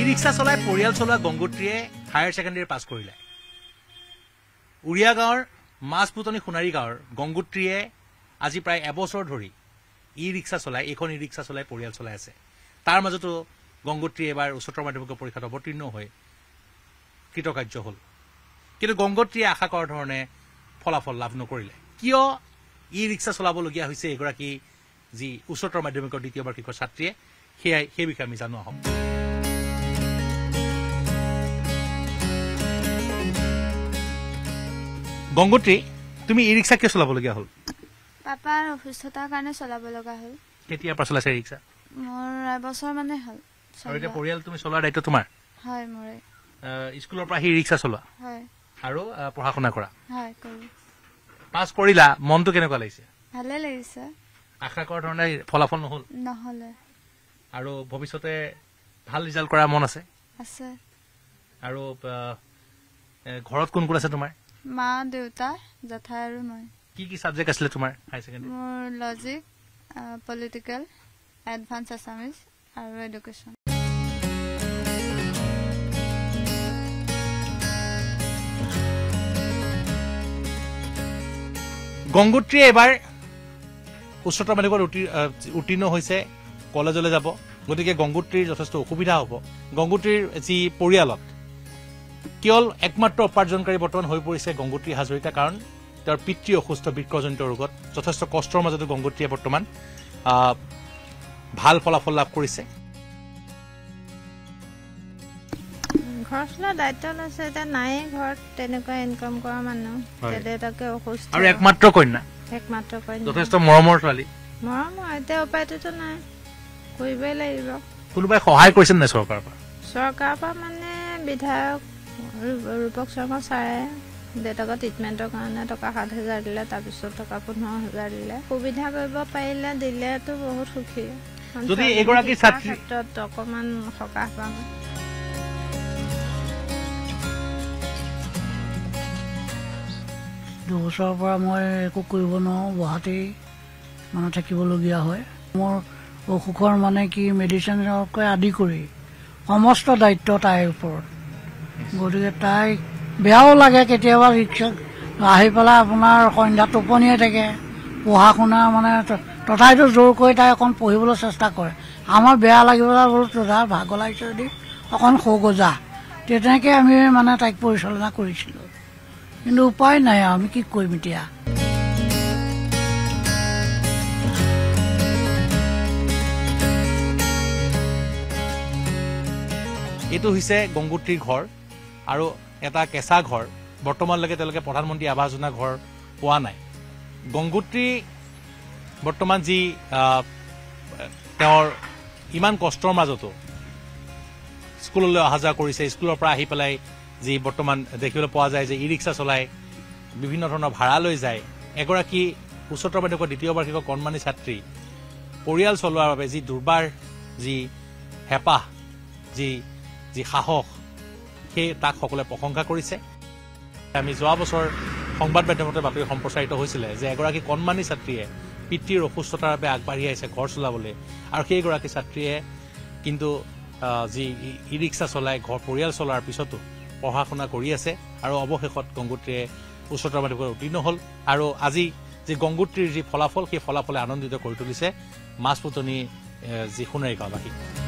E-rickshaw চলাই পৰিয়াল চলোৱা গংগোত্ৰীয়ে হায়াৰ ছেকেণ্ডেৰী পাছ কৰিলে। উৰিয়া গাঁৱৰ মাছপুতনি সোণাৰী গাঁৱৰ গংগোত্ৰীয়ে আজি প্ৰায় এবছৰ ধৰি ই-ৰিক্সা চলাই এইখন ই-ৰিক্সা চলাই পৰিয়াল চলাই আছে। তাৰ মাজতো গংগোত্ৰী এবাৰ উচ্চতৰ মাধ্যমিক পৰীক্ষাত অৱতীৰ্ণ হৈ কৃতকাৰ্য হ'ল। কিন্তু গংগোত্ৰীয়ে আশা কৰাৰ ধৰণে ফলাফল লাভ নকৰিলে। কিয় ই-ৰিক্সা চলাবলগীয়া হৈছে এগৰাকী যি উচ্চতৰ মাধ্যমিকৰ দ্বিতীয় বাৰ্ষিকৰ ছাত্ৰীয়ে, সেই বিষয়ে আমি জানো আহক। গংগোত্ৰী, তুমি ই-ৰিক্সা কিয় চলাবলগীয়া হ'ল? পাপাৰ অসুস্থতাৰ কাৰণে চলাব লগা হ'ল। কেতিয়াৰ পৰা চলাইছে ৰিক্সা? মোৰ এবছৰ মানে হ'ল। আৰু এতিয়া পৰিয়াল তুমি চলোৱাৰ দায়িত্ব তোমাৰ? হয়, মোৰে। স্কুলৰ পৰা আহি ৰিক্সা চলোৱা? হয়। আৰু পঢ়া শুনা কৰা? হয়, কৰোঁ। পাছ কৰিলা, মনটো কেনেকুৱা লাগিছে? ভালে লাগিছে। আশা কৰাৰ ধৰণে ফলাফল নহ'ল? নহ'লে। আৰু ভৱিষ্যতে ভাল ৰিজাল্ট কৰাৰ মন আছে? আছে। আৰু ঘৰত কোন কোন আছে তোমাৰ? মা, দেউতা, জেঠাই আৰু মই। কি কি ছাবজেক্ট আছিলে তোমাৰ হায়াৰ ছেকেণ্ডেৰী? মোৰ লজিক, পলিটিকেল, এডভান্স আছামিজ আৰু এডুকেশ্যন। গংগোত্ৰীয়ে এবাৰ উচ্চতৰ মাধ্যমিকত উত্তীৰ্ণ হৈছে, কলেজলৈ যাব। গতিকে গংগোত্ৰীৰ যথেষ্ট অসুবিধা হ'ব। গংগোত্ৰীৰ যি পৰিয়ালত কেৱল একমাত্ৰ উপাৰ্জনকাৰী বৰ্তমান হৈ পৰিছে গংগোত্ৰী হাজৰিকা, কাৰণ তেওঁৰ পিতৃ অসুস্থ বৃক্কজনিত ৰোগত। যথেষ্ট কষ্টৰ মাজতো গংগোত্ৰীয়ে বৰ্তমান ভাল ফলাফল লাভ কৰিছে। ঘৰ চলোৱাৰ দায়িত্ব লৈছে, এতিয়া নাই ঘৰত তেনেকুৱা ইনকাম কৰা মানুহ, দেউতাকে অসুস্থ আৰু একমাত্ৰ কন্যা, যথেষ্ট মৰমৰ ছোৱালী। মৰমৰ এতিয়া উপায়টোতো নাই, কৰিবই লাগিব। কোনোবাই সহায় কৰিছে নাই চৰকাৰৰ পৰা? চৰকাৰৰ পৰা মানে বিধায়ক ৰূপক শৰ্মা ছাৰে দেউতাকৰ ট্ৰিটমেণ্টৰ কাৰণে টকা 7,000 দিলে, তাৰপিছত টকা 15,000 দিলে। সুবিধা কৰিব পাৰিলে দিলেতো বহুত সুখী। যদি এগৰাকী ছাত্ৰীৰ ক্ষেত্ৰত অকণমান সকাহ পাম। দুবছৰৰ পৰা মই একো কৰিব নোৱাৰোঁ, গুৱাহাটী মানে থাকিবলগীয়া হয়। মোৰ অসুখৰ মানে কি মেডিচিনকে আদি কৰি সমস্ত দায়িত্ব তাইৰ ওপৰত। গতিকে তাইক বেয়াও লাগে কেতিয়াবা ৰিক্সাত আহি পেলাই আপোনাৰ সন্ধ্যা টোপনিয়ে থাকে, পঢ়া শুনা মানে তথাপিতো জোৰ কৰি তাই অকণ পঢ়িবলৈ চেষ্টা কৰে। আমাৰ বেয়া লাগিবলৈ বোলো তোধা ভাগৰ লাগিছে যদি অকণ সৌগজা, তেনেকৈ আমি মানে তাইক পৰিচালনা কৰিছিলোঁ। কিন্তু উপায় নাই, আমি কি কৰিম এতিয়া। এইটো হৈছে গংগোত্ৰীৰ ঘৰ, আৰু এটা কেঁচা ঘৰ। বৰ্তমানলৈকে তেওঁলোকে প্ৰধানমন্ত্ৰী আৱাস যোজনা ঘৰ পোৱা নাই। গংগোত্ৰী বৰ্তমান যি তেওঁৰ ইমান কষ্টৰ মাজতো স্কুললৈ অহা যোৱা কৰিছে, স্কুলৰ পৰা আহি পেলাই যি বৰ্তমান দেখিবলৈ পোৱা যায় যে ই-ৰিক্সা চলাই বিভিন্ন ধৰণৰ ভাড়া লৈ যায়। এগৰাকী উচ্চতৰ মাধ্যমিকৰ দ্বিতীয় বাৰ্ষিকৰ কণমানি ছাত্ৰী পৰিয়াল চলোৱাৰ বাবে যি দুৰ্বাৰ যি হেঁপাহ, যি সাহস, তাক সকলোৱে প্ৰশংসা কৰিছে। আমি যোৱা বছৰ সংবাদ মাধ্যমতে বাতৰি সম্প্ৰচাৰিত হৈছিলে যে এগৰাকী কণমানি ছাত্ৰীয়ে পিতৃৰ অসুস্থতাৰ বাবে আগবাঢ়ি আহিছে ঘৰ চলাবলৈ, আৰু সেইগৰাকী ছাত্ৰীয়ে কিন্তু যি ই-ৰিক্সা চলাই পৰিয়াল চলোৱাৰ পিছতো পঢ়া শুনা কৰি আছে। আৰু অৱশেষত গংগোত্ৰীয়ে উচ্চতৰ মাধ্যমিকত উত্তীৰ্ণ হ'ল। আৰু আজি যি গংগোত্ৰীৰ যি ফলাফল, সেই ফলাফলে আনন্দিত কৰি তুলিছে মাছপুতনি যি সোণাৰী গাঁওবাসী।